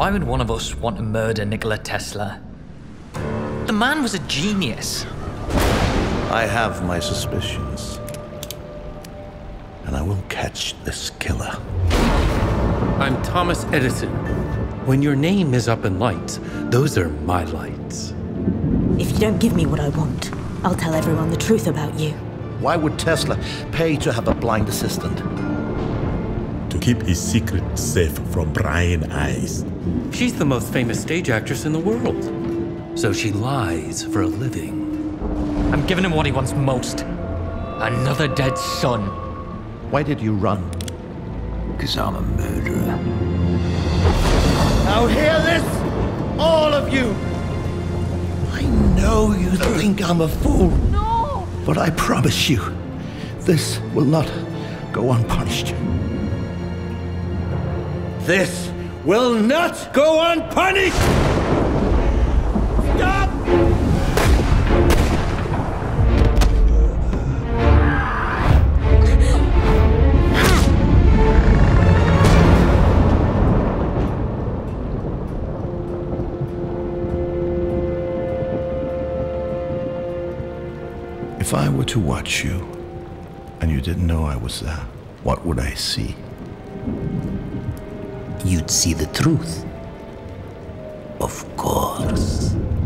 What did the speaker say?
Why would one of us want to murder Nikola Tesla? The man was a genius. I have my suspicions. And I will catch this killer. I'm Thomas Edison. When your name is up in lights, those are my lights. If you don't give me what I want, I'll tell everyone the truth about you. Why would Tesla pay to have a blind assistant? To keep his secret safe from prying eyes. She's the most famous stage actress in the world. So she lies for a living. I'm giving him what he wants most. Another dead son. Why did you run? Because I'm a murderer. Now hear this, all of you! I know you think I'm a fool. No! But I promise you, this will not go unpunished. This will not go unpunished! Stop! If I were to watch you, and you didn't know I was there, what would I see? You'd see the truth. Of course.